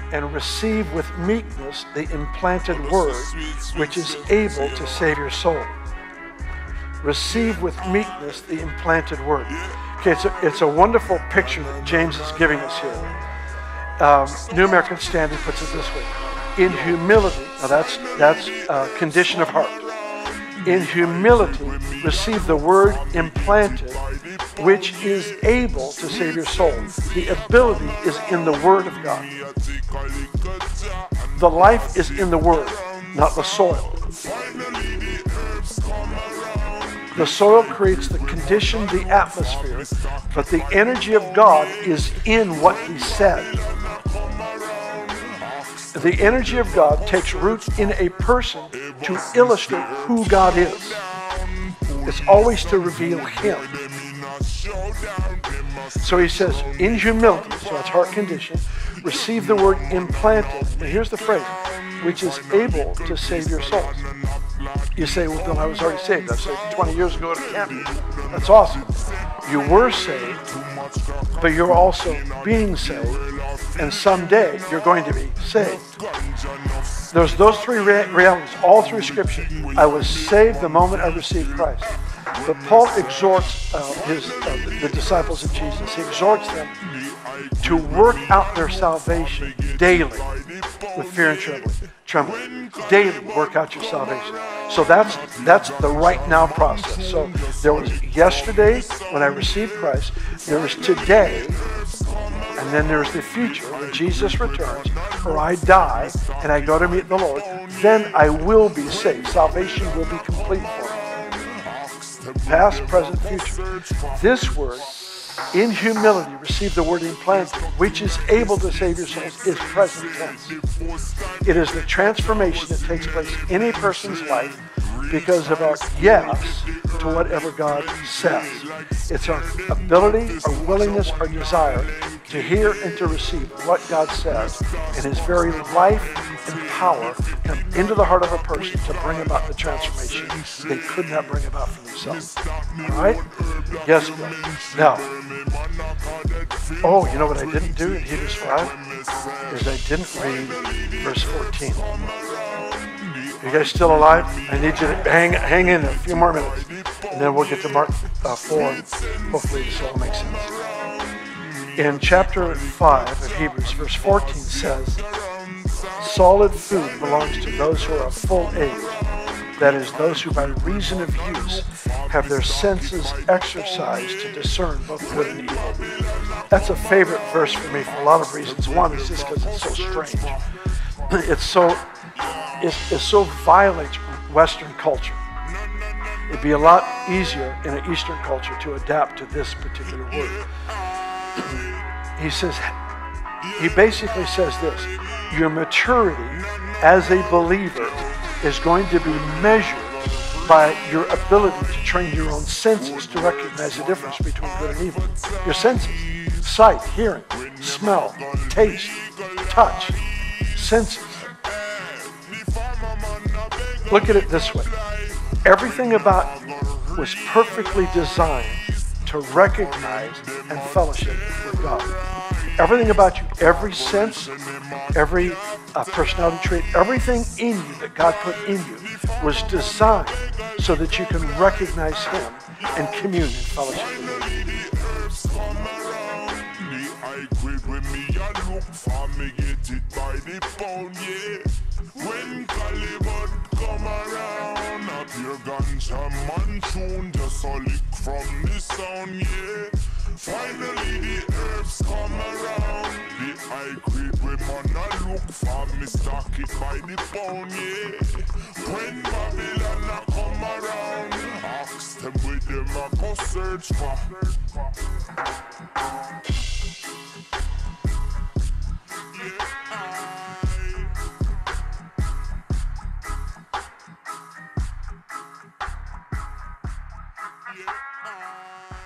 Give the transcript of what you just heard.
and receive with meekness the implanted word, which is able to save your soul. Receive with meekness the implanted word. Okay, it's a wonderful picture that James is giving us here. New American Standard puts it this way. In humility, now that's a condition of heart. In humility, receive the word implanted, which is able to save your soul. The ability is in the word of God. The life is in the word, not the soil. The soil creates the condition, the atmosphere, but the energy of God is in what He said. The energy of God takes root in a person to illustrate who God is. It's always to reveal Him. So he says, in humility, so that's heart condition, receive the word implanted. And here's the phrase, which is able to save your souls. You say, well, Bill, I was already saved. I was saved 20 years ago at a camp. That's awesome. You were saved, but you're also being saved, and someday you're going to be saved. There's those three realities all through Scripture. I was saved the moment I received Christ. But Paul exhorts the disciples of Jesus. He exhorts them to work out their salvation daily with fear and trembling. Daily work out your salvation. So that's the right now process. So there was yesterday when I received Christ, there was today, and then there's the future when Jesus returns, or I die and I go to meet the Lord, then I will be saved. Salvation will be complete for me. Past, present, future. This word, in humility, receive the word implanted, which is able to save your souls, is present tense. It is the transformation that takes place in a person's life because of our yes to whatever God says. It's our ability, our willingness, our desire to hear and to receive what God says, and His very life and power come into the heart of a person to bring about the transformation they could not bring about for themselves. All right? Yes, Bill. Now, you know what I didn't do in Hebrews 5? Is I didn't read verse 14. You guys still alive? I need you to hang in a few more minutes, and then we'll get to Mark 4, and hopefully this all makes sense. In chapter 5 of Hebrews, verse 14 says, solid food belongs to those who are of full age, that is, those who by reason of use have their senses exercised to discern both good and evil. That's a favorite verse for me for a lot of reasons. One is just because it's so strange. It so violates Western culture. It'd be a lot easier in an Eastern culture to adapt to this particular word. He basically says this: your maturity as a believer is going to be measured by your ability to train your own senses to recognize the difference between good and evil. Your senses: sight, hearing, smell, taste, touch, senses. Look at it this way. Everything about you was perfectly designed to recognize and fellowship with God. Everything about you, every sense, every personality trait, everything in you that God put in you was designed so that you can recognize Him and commune and fellowship with Him. When Calibut come around, a pure ganja man tune, just a lick from the sound, yeah. Finally the herbs come around, the high grade women a look for me, stock it by the pound, yeah. When Babylon a come around, ask them with them a go search for. Yeah,